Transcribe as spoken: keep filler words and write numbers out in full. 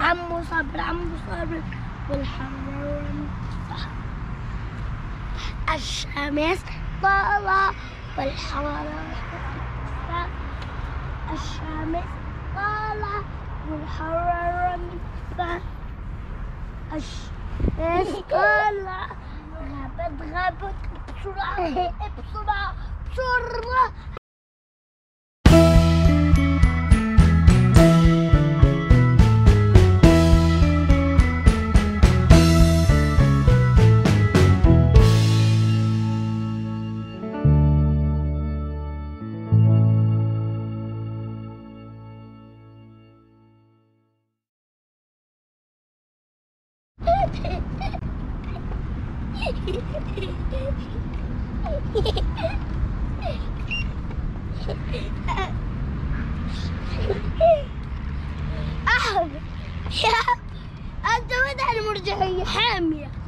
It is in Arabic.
عمو صابر عمو صابر والحر انطفى. الشمس طالعة والحرارة انطفى. الشمس طالعة والحرارة انطفى. الشمس طالعة غابت غابت بسرعة بسرعة بسرعة. أحب يا أنت وين المرجحية حامية.